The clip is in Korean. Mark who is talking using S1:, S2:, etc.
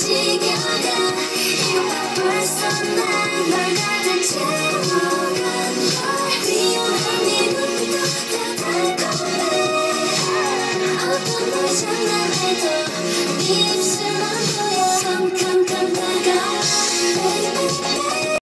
S1: 지겨가 이거 벌써 난널 가득 채워간 걸 미워한 네 눈빛도 다 달콤해 어떤 걸 장난해도 네 입술